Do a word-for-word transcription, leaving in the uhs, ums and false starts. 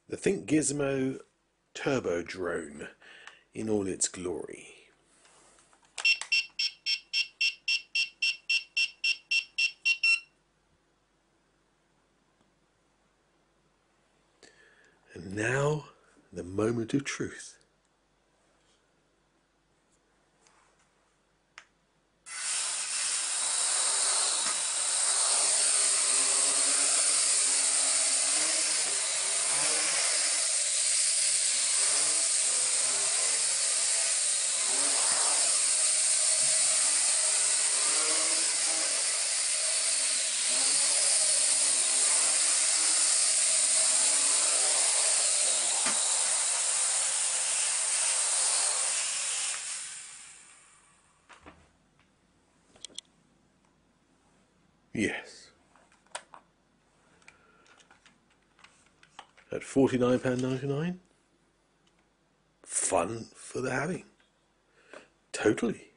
The Think Gizmo Turbo Drone in all its glory. And now, the moment of truth. Yes. At forty-nine pounds ninety-nine? Fun for the having. Totally.